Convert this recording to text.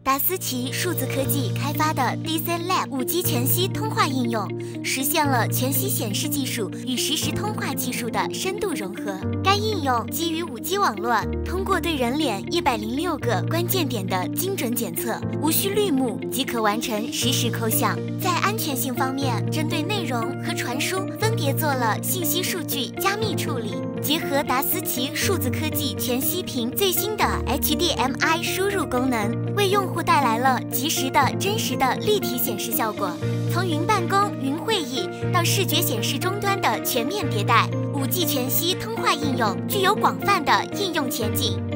达斯奇数字科技开发的 DC Lab 5G 全息通话应用，实现了全息显示技术与实时通话技术的深度融合。该应用基于5G 网络，通过对人脸106个关键点的精准检测，无需绿幕即可完成实时抠像。在安全性方面，针对内容和传输分别做了信息数据加密处理。结合达斯奇数字科技全息屏最新的 HDMI 输入功能，为用户带来了及时的真实的立体显示效果。从云办公、云会议到视觉显示终端的全面迭代，5G 全息通话应用具有广泛的应用前景。